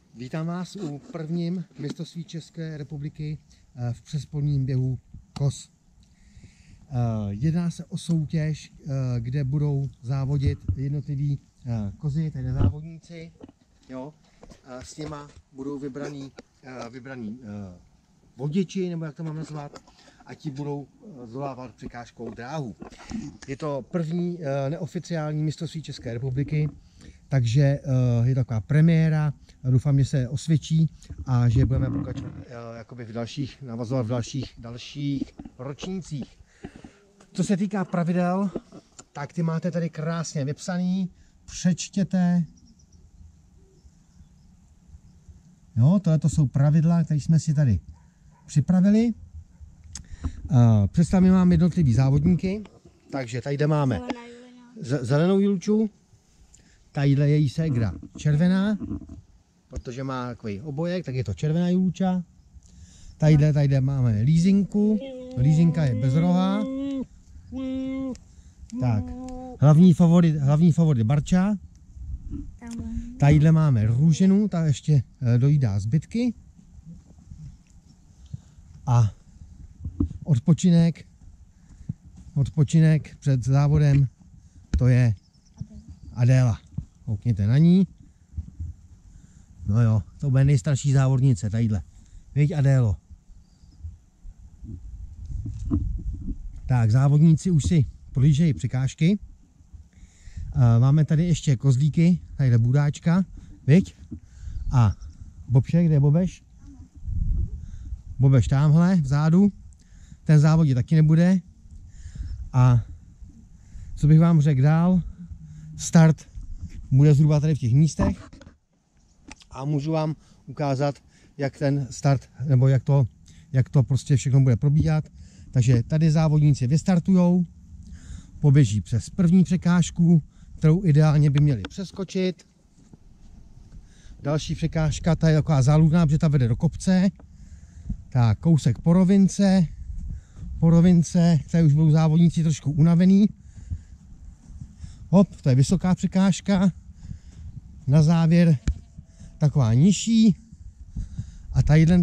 Vítám vás u prvním mistrovství České republiky v přespodním běhu koz. Jedná se o soutěž, kde budou závodit jednotliví kozy, tedy závodníci. Jo? S něma budou vybraný vodiči, nebo jak to mám nazvat, a ti budou zdolávat překážkou dráhu. Je to první neoficiální mistrovství České republiky, takže je taková premiéra. Doufám, že se osvědčí a že budeme pokračovat navazovat v dalších ročnících. Co se týká pravidel, tak ty máte tady krásně vypsaný. Přečtěte. Jo, tohle jsou pravidla, které jsme si tady připravili. Představíme vám jednotlivý závodníky. Takže tady máme zelenou Julču, tadyhle je jí ségra červená, protože má takový obojek, tak je to červená Julča. Tadyhle máme Lízinku, Lízinka je bez roha. Tak, hlavní favorit Barča. Tadyhle máme Růženu, ta ještě dojídá zbytky. A odpočinek před závodem, to je Adéla. Koukněte na ní. No jo, to bude nejstarší závodnice, tadyhle. Viď, Adélo? Tak, závodníci už si projíždějí překážky. Máme tady ještě kozlíky, tadyhle Budáčka, viď? A Bobše, kde je Bobeš? Bobeš tamhle, vzadu. Ten závodě taky nebude. A co bych vám řekl dál? Start bude zhruba tady v těch místech. A můžu vám ukázat, jak ten start, nebo jak to prostě všechno bude probíhat. Takže tady závodníci vystartujou, poběží přes první překážku, kterou ideálně by měli přeskočit. Další překážka, ta je taková záludná, protože ta vede do kopce. Tak, kousek po rovince, tady už budou závodníci trošku unavený. Hop, to je vysoká překážka. Na závěr taková nižší. A tadyhle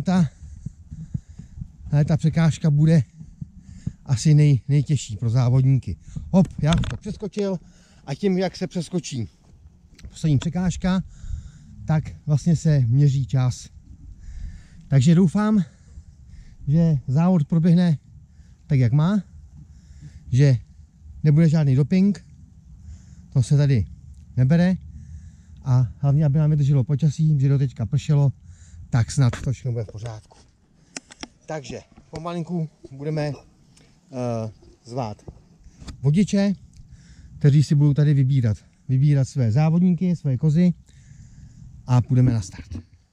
ta překážka bude asi nejtěžší pro závodníky. Hop, já už to přeskočil a tím, jak se přeskočí poslední překážka, tak vlastně se měří čas. Takže doufám, že závod proběhne tak, jak má, že nebude žádný doping, to se tady nebere a hlavně, aby nám vydrželo počasí, že do teďka pršelo, tak snad to všechno bude v pořádku. Takže pomalinku budeme zvát vodiče, kteří si budou tady vybírat své závodníky, své kozy a půjdeme na start.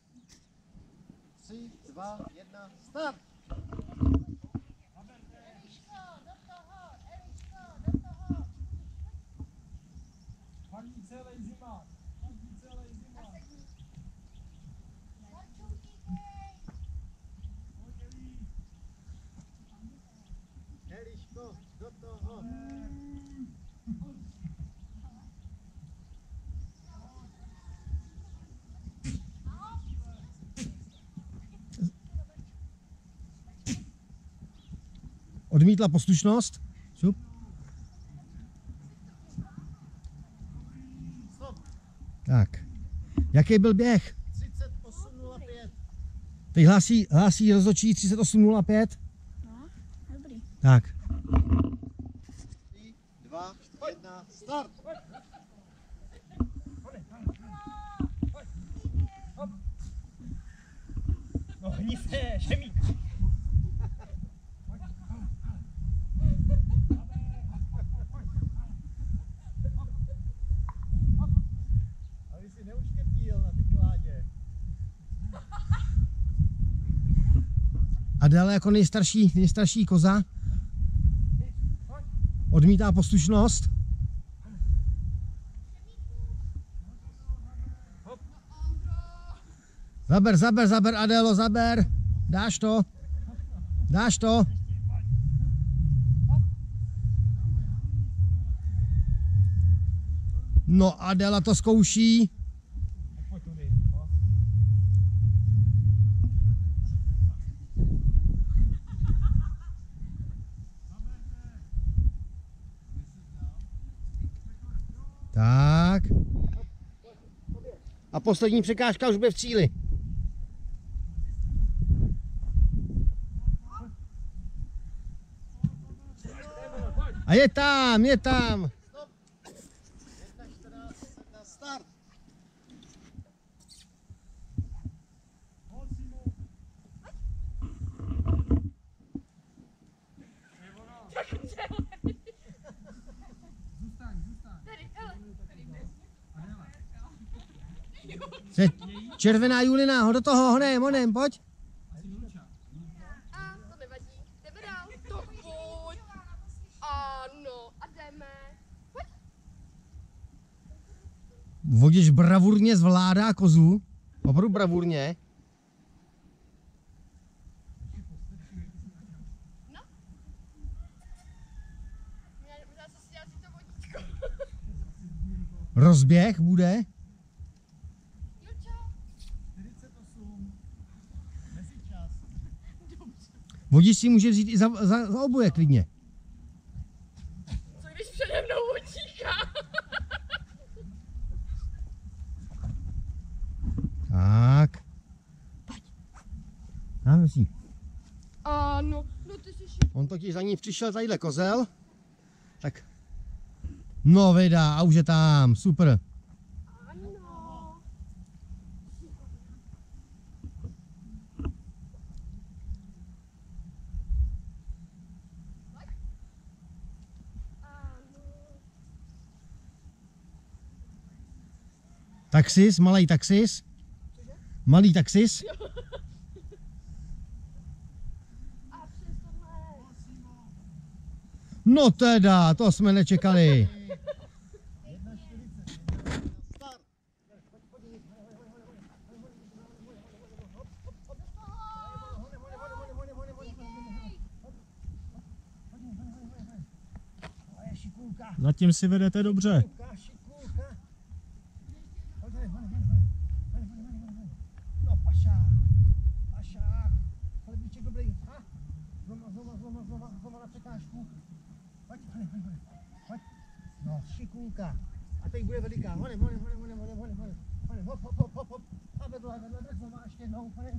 3, 2, 1, start! Do toho. Odmítla poslušnost. Šup. Tak. Jaký byl běh? 38:05. Teď hlásí rozhodčí 38:05. No, dobrý. Tak. 3, 2, 1, start! No hnív se, šemík. Aby si neuškrtil na ty kládě. Adéla jako nejstarší koza odmítá poslušnost. Zaber, Adélo, zaber. Dáš to. No, Adéla to zkouší. Tak. A poslední překážka už bude v cíli. A je tam, je tam. Start. Červená Julina, ho do toho, honem, pojď. A to nevadí. Jdeme dál. To pojď. Ano, a jdeme. Pojď. Vodič bravurně zvládá kozu. Opravdu bravurně. No. Možná se si to vodítko. Rozběh bude. Julčo. 48. Mezičas. Vodič si může vzít i za oboje klidně. Co když přede mnou vodíka? Tak. Dáme si. Ano, no ty jsi On totiž za ní přišel tadyhle kozel. Tak. No vydá, a už je tam, super. ano. Taxis, malý taxis. Malý taxis. A přes tohle. No teda, to jsme nečekali. Start. Zatím si vedete dobře. No, pašák. Pašák. Chlebíček dobrý. A? Znova na překážku. Pojď. No, šikulka. A teď bude veliká. Honem. Hop. A vedle, tak znova ještě jednou. Honem.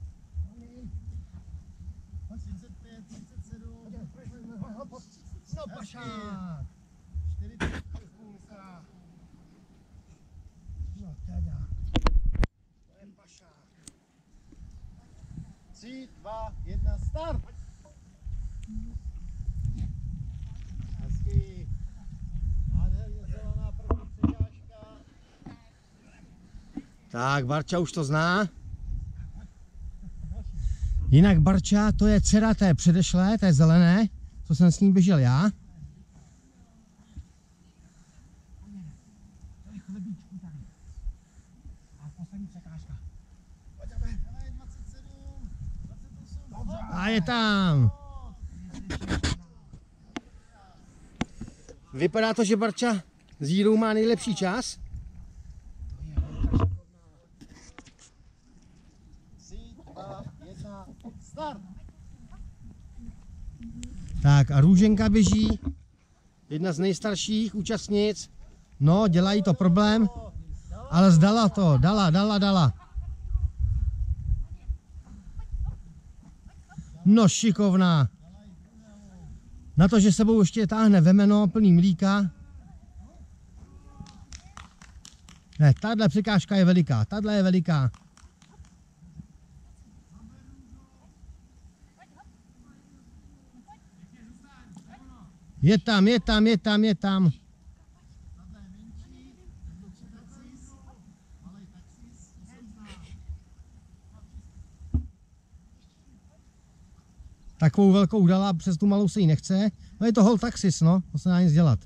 35, 37. Hop. No, pašák. 40 půlka. No teda. To je pašák. 3, 2, 1, start! Hezky. Nádherně zelená první překážka. Tak, Barča už to zná. Jinak Barča, to je dcera té předešlé, té zelené, co jsem s ní běžel já. Chlebíčku tady. A poslední překážka. Pojďme. 27, 28. Dobře. A je tam. Vypadá to, že Barča s Jírou má nejlepší čas. 3, 2, 1, start! Tak a Růženka běží, jedna z nejstarších účastnic. No, dělají to problém, ale zdala to, dala. No, šikovná. Na to, že sebou ještě táhne vemeno plný mlíka. Ne, tahle překážka je veliká, tahle je veliká. Je tam. Takovou velkou dala, přes tu malou se jí nechce. No je to hol taxis, no, to se dá nic dělat.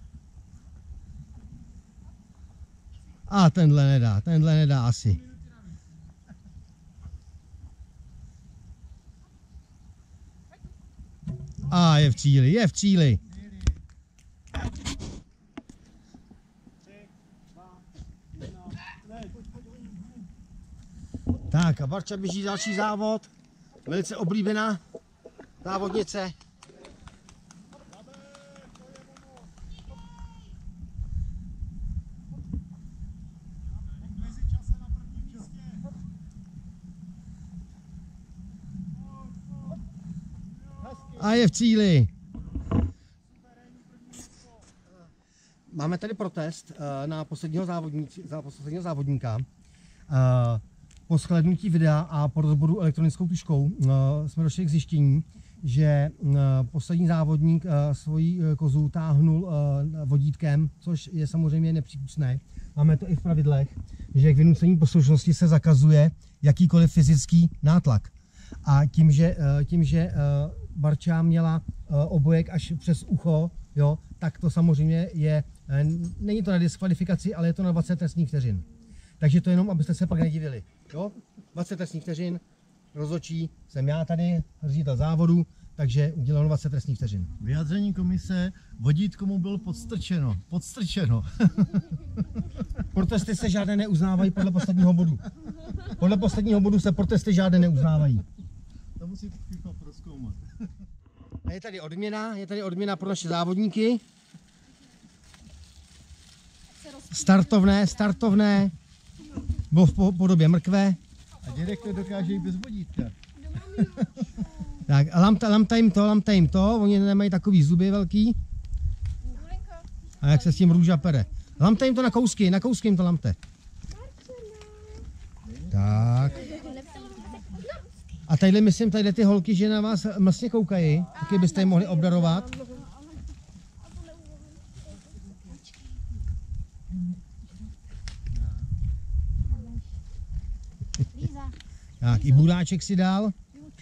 A tenhle nedá asi. A je v cíli. Tak a Barča běží další závod. Velice oblíbená závodnice. A je v cíli. Máme tady protest na posledního závodníka. Po shlédnutí videa a po rozboru elektronickou tužkou jsme došli k zjištění, že poslední závodník svoji kozu táhnul vodítkem, což je samozřejmě nepřípustné. Máme to i v pravidlech, že k vynucení poslušnosti se zakazuje jakýkoliv fyzický nátlak. A tím, že Barča měla obojek až přes ucho, jo, tak to samozřejmě není to na diskvalifikaci, ale je to na 20 trestních vteřin. Takže to jenom, abyste se pak nedivili. Jo? 20 trestních vteřin, rozhodčí jsem já tady, ředitel závodu, takže udělal 20 trestních vteřin. Vyjádření komise, vodítko mu bylo podstrčeno. Protesty se žádné neuznávají podle posledního bodu. Podle posledního bodu se protesty žádné neuznávají. To musí FIFA prozkoumat. A je tady odměna pro naše závodníky. Startovné, bylo v podobě mrkve. A dědek to dokáže i bez vodítka. Tak a lamte jim to, oni nemají takový zuby velký. A jak se s tím růža pere. Lamte jim to na kousky jim to lamte. Tak. A tadyhle myslím, tadyhle ty holky, že na vás mlsně koukají, taky byste je mohli obdarovat. Tak, i budáček si dal.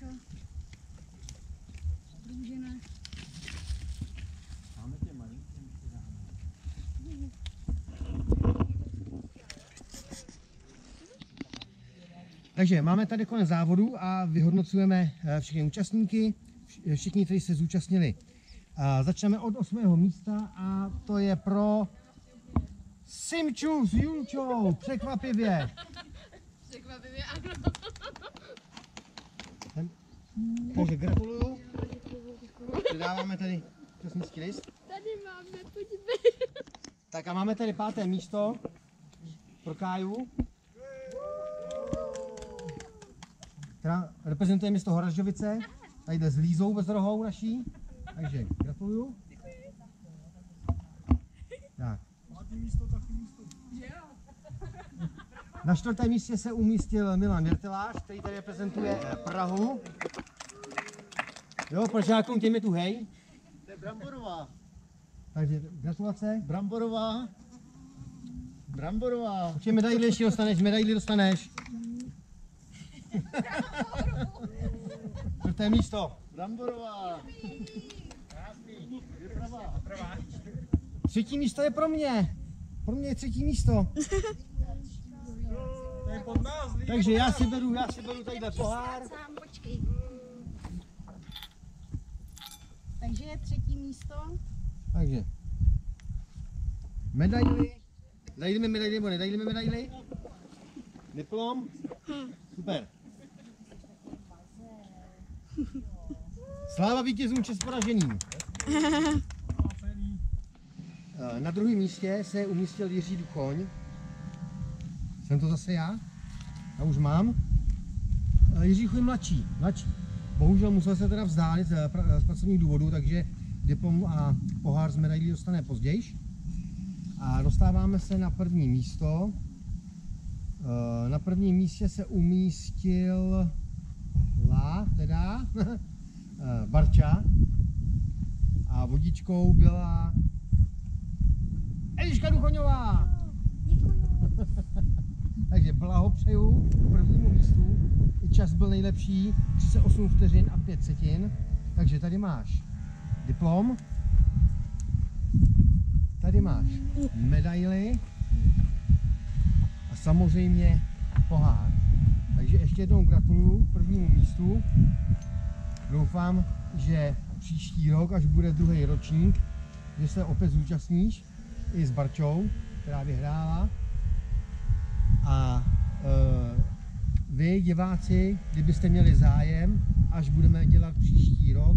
Takže máme tady konec závodu a vyhodnocujeme všechny účastníky, všichni, kteří se zúčastnili. Začneme od 8. místa a to je pro Simču s Julčou, překvapivě. Překvapivě, ano. Takže gratuluju. Přidáváme tady účastnický list. Tady máme, podívej. Tak a máme tady 5. místo pro Káju, která reprezentuje město Horažďovice. Tady jde s Lízou Bezrohou naší. Takže gratuluju. Tak. Na 4. místě se umístil Milan Věrtelář, který tady reprezentuje Prahu. Jo, pro žákům těm je tu hej. To je Bramborová. Takže gratulace. Bramborová. Určitě medaili ještě dostaneš. 4. místo. Bramborová. 3. místo je pro mě. Pro mě je 3. místo. Takže já si beru tadyhle pohár. Sám, počkej. Takže je 3. místo. Takže medaili. Dají mi medaili nebo nedají mi medaili? Diplom? Super. Sláva vítězům, čest poraženým. Na 2. místě se umístil Jiří Duchoň. Jsem to zase já? Já už mám. Jiří Duchoň mladší. Bohužel musel se teda vzdálit z pracovních důvodů, takže diplom a pohár z medailí dostane později. A dostáváme se na 1. místo. Na 1. místě se umístil Barča a vodičkou byla Eliška Duchoňová. Takže blahopřeju k 1. místu. I čas byl nejlepší, 38 vteřin a 5 setin. Takže tady máš diplom, tady máš medaili a samozřejmě pohár. Takže ještě jednou gratuluju k 1. místu. Doufám, že příští rok, až bude 2. ročník, že se opět zúčastníš i s Barčou, která vyhrála. A vy, diváci, kdybyste měli zájem, až budeme dělat příští rok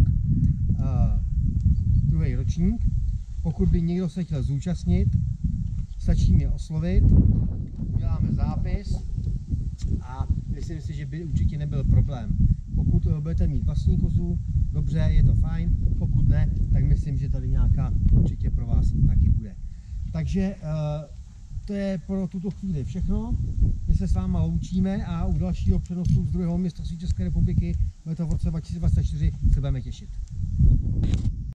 2. ročník, pokud by někdo se chtěl zúčastnit, stačí mě oslovit, uděláme zápis a myslím si, že by určitě nebyl problém. Pokud budete mít vlastní kozu, dobře, je to fajn, pokud ne, tak myslím, že tady nějaká určitě pro vás taky bude. Takže to je pro tuto chvíli všechno. My se s váma loučíme a u dalšího přenosu z druhého mistrovství České republiky, bude to v roce 2024, se budeme těšit.